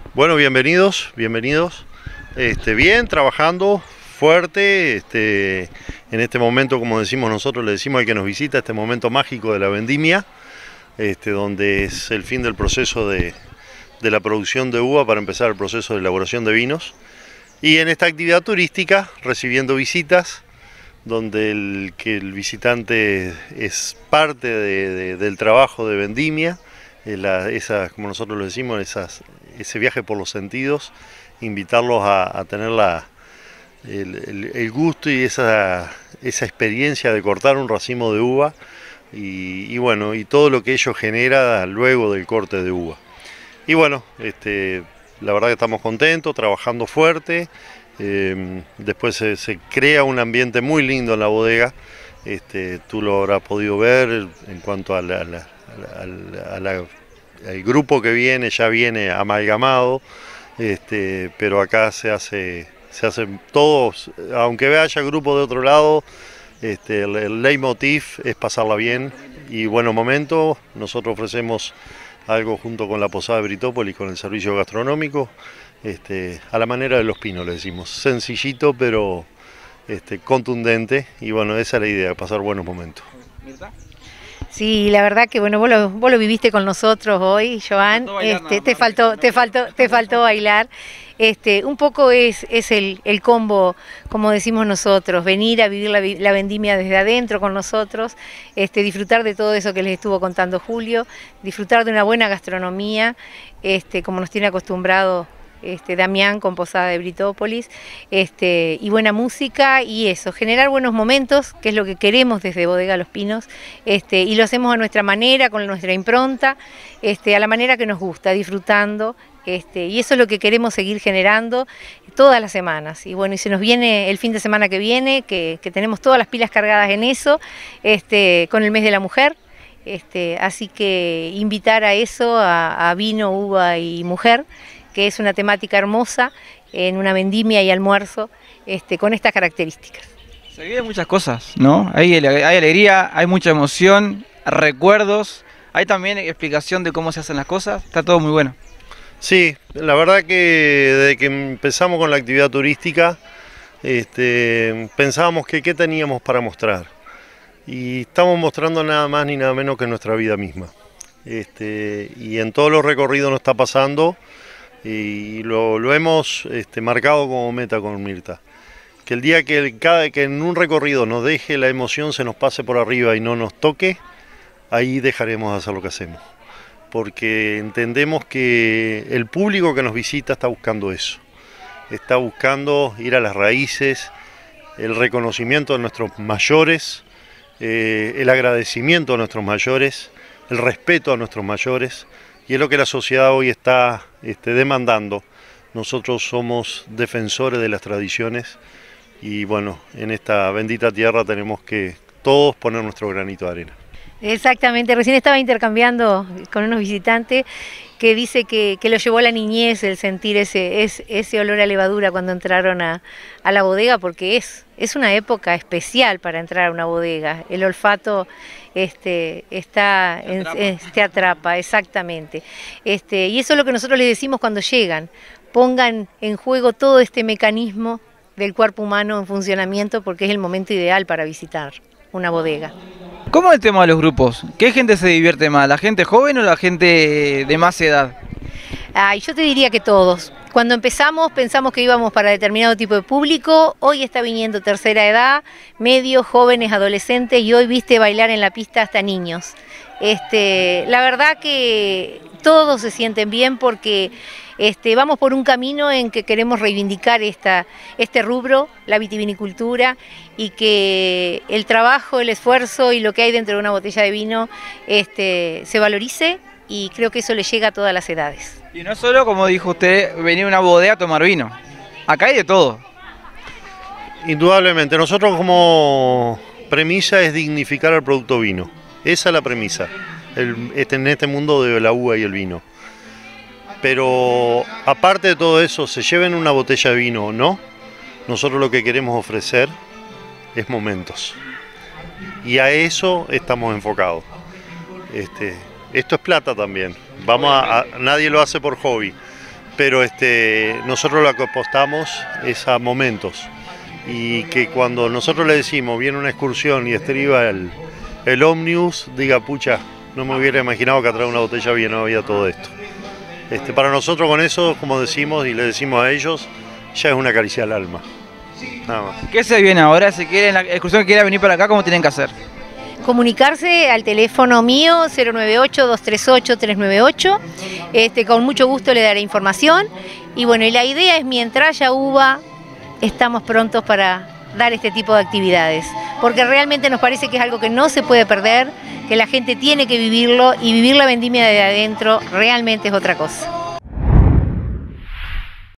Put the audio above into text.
Bueno, bienvenidos. Bien, trabajando fuerte. En este momento, como decimos nosotros, le decimos al que nos visita, este momento mágico de la vendimia, donde es el fin del proceso de la producción de uva para empezar el proceso de elaboración de vinos. Y en esta actividad turística, recibiendo visitas, donde el visitante es parte del trabajo de vendimia, como nosotros lo decimos, ese viaje por los sentidos, invitarlos a tener el gusto y esa experiencia de cortar un racimo de uva y bueno, y todo lo que ello genera luego del corte de uva. Y bueno, la verdad que estamos contentos, trabajando fuerte. Después se crea un ambiente muy lindo en la bodega. Tú lo habrás podido ver en cuanto al grupo que viene, ya viene amalgamado, pero acá se hacen todos, aunque haya grupo de otro lado, el leitmotiv es pasarla bien y buenos momentos. Nosotros ofrecemos algo junto con la Posada de Britópolis, con el servicio gastronómico, a la manera de Los Pinos, le decimos, sencillito pero contundente, y bueno, esa es la idea, pasar buenos momentos. Sí, la verdad que bueno, vos lo viviste con nosotros hoy, Joan. Te faltó bailar. Un poco es el combo, como decimos nosotros, venir a vivir la vendimia desde adentro con nosotros, disfrutar de todo eso que les estuvo contando Julio, disfrutar de una buena gastronomía, como nos tiene acostumbrado Damián con Posada de Britópolis, y buena música y eso, generar buenos momentos, que es lo que queremos desde Bodega Los Pinos, y lo hacemos a nuestra manera, con nuestra impronta, a la manera que nos gusta, disfrutando, y eso es lo que queremos seguir generando todas las semanas. Y bueno, y se nos viene el fin de semana que viene, que tenemos todas las pilas cargadas en eso, con el mes de la mujer. Así que invitar a eso, a vino, uva y mujer, que es una temática hermosa en una vendimia y almuerzo con estas características. Se viven muchas cosas, ¿no? Hay alegría, hay mucha emoción, recuerdos, hay también explicación de cómo se hacen las cosas, está todo muy bueno. Sí, la verdad que desde que empezamos con la actividad turística, pensábamos que qué teníamos para mostrar. Y estamos mostrando nada más ni nada menos que nuestra vida misma. Y en todos los recorridos nos está pasando, y lo hemos marcado como meta con Mirta. Que el día que en un recorrido nos deje la emoción, se nos pase por arriba y no nos toque, ahí dejaremos de hacer lo que hacemos. Porque entendemos que el público que nos visita está buscando eso. Está buscando ir a las raíces, el reconocimiento de nuestros mayores, el agradecimiento a nuestros mayores, el respeto a nuestros mayores, y es lo que la sociedad hoy está demandando. Nosotros somos defensores de las tradiciones y bueno, en esta bendita tierra tenemos que todos poner nuestro granito de arena. Exactamente, recién estaba intercambiando con unos visitantes que dice que lo llevó a la niñez el sentir ese olor a levadura cuando entraron a la bodega, porque es una época especial para entrar a una bodega. El olfato te atrapa, exactamente. Y eso es lo que nosotros les decimos cuando llegan: pongan en juego todo este mecanismo del cuerpo humano en funcionamiento, porque es el momento ideal para visitar una bodega. ¿Cómo es el tema de los grupos? ¿Qué gente se divierte más? ¿La gente joven o la gente de más edad? Yo te diría que todos. Cuando empezamos pensamos que íbamos para determinado tipo de público, hoy está viniendo tercera edad, medios, jóvenes, adolescentes, y hoy viste bailar en la pista hasta niños. La verdad que todos se sienten bien porque vamos por un camino en que queremos reivindicar este rubro, la vitivinicultura, y que el trabajo, el esfuerzo y lo que hay dentro de una botella de vino se valorice, y creo que eso le llega a todas las edades. Y no solo, como dijo usted, venir a una bodega a tomar vino. Acá hay de todo. Indudablemente, nosotros como premisa es dignificar al producto vino. Esa es la premisa, en este mundo de la uva y el vino. Pero aparte de todo eso, se lleven una botella de vino o no, nosotros lo que queremos ofrecer es momentos. Y a eso estamos enfocados. Esto es plata también. Nadie lo hace por hobby. pero nosotros lo que apostamos es a momentos, y que cuando nosotros le decimos viene una excursión y estriba el ómnibus, diga pucha, no me hubiera imaginado que atrás de una botella había todo esto. Para nosotros con eso, como decimos y le decimos a ellos, ya es una caricia al alma. Nada más. ¿Qué se viene ahora? Si quieren la excursión que quiera venir para acá, ¿cómo tienen que hacer? Comunicarse al teléfono mío 098-238-398, con mucho gusto le daré información. Y bueno, y la idea es, mientras haya uva, estamos prontos para dar este tipo de actividades, porque realmente nos parece que es algo que no se puede perder, que la gente tiene que vivirlo, y vivir la vendimia de adentro realmente es otra cosa.